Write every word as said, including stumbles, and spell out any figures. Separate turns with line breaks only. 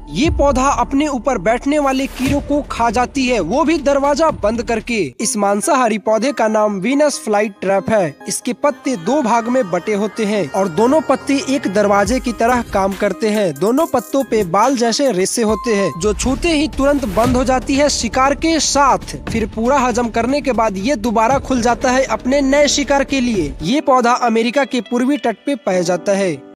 ये पौधा अपने ऊपर बैठने वाले कीड़ों को खा जाती है, वो भी दरवाजा बंद करके। इस मांसाहारी पौधे का नाम वीनस फ्लाई ट्रैप है। इसके पत्ते दो भाग में बटे होते हैं और दोनों पत्ते एक दरवाजे की तरह काम करते हैं। दोनों पत्तों पे बाल जैसे रेशे होते हैं जो छूते ही तुरंत बंद हो जाती है शिकार के साथ। फिर पूरा हजम करने के बाद ये दोबारा खुल जाता है अपने नए शिकार के लिए। ये पौधा अमेरिका के पूर्वी तट पे पाया जाता है।